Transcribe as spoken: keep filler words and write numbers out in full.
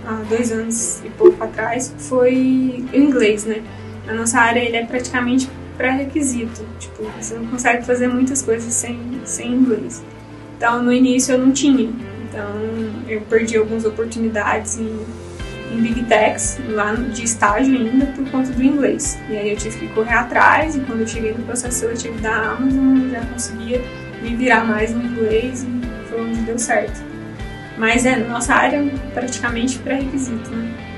há dois anos e pouco atrás, foi o inglês, né? A nossa área ele é praticamente pré-requisito, tipo, você não consegue fazer muitas coisas sem, sem inglês. Então, no início eu não tinha, então eu perdi algumas oportunidades em, em Big Techs, lá de estágio ainda, por conta do inglês. E aí eu tive que correr atrás, e quando eu cheguei no processo seletivo da Amazon, eu já conseguia me virar mais no inglês, e foi onde deu certo. Mas é, nossa área é praticamente pré-requisito, né?